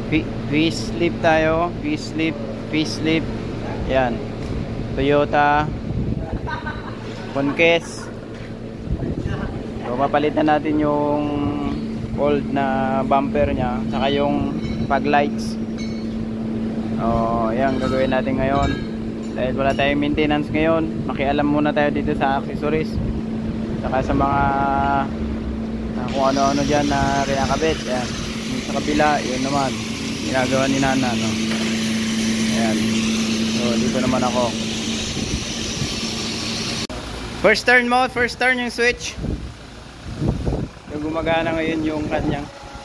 Facelift tayo. Facelift. Yan. Toyota Conquest. So papalitan natin yung old na bumper nya, saka yung fog lights. Yan gagawin natin ngayon. Dahil wala tayong maintenance ngayon, makialam muna tayo dito sa accessories, saka sa mga kung ano-ano dyan na kinakabit. Ayan. Sa kabila, yun naman ginagawa ni Nana, no? Ayan. So dito naman ako. First turn yung switch. Yung gumagana ngayon yung kanyang.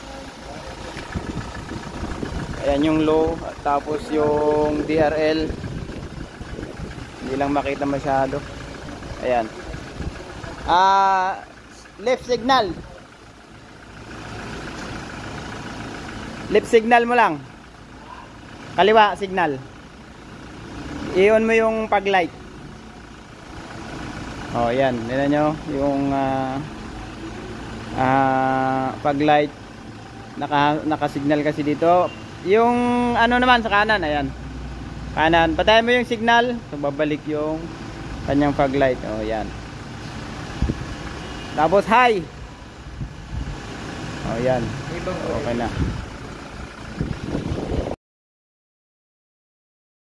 Ayan yung low, tapos yung DRL hindi lang makita masyado. Ayan. Left signal mo lang, kaliwa signal, i-on mo yung fog light. Ayan, tingnan nyo yung fog light, naka-signal kasi dito. Yung ano naman sa kanan, ayan, kanan, patayin mo yung signal, so babalik yung kanyang fog light. Ayan, tapos high. Ayan, okay na.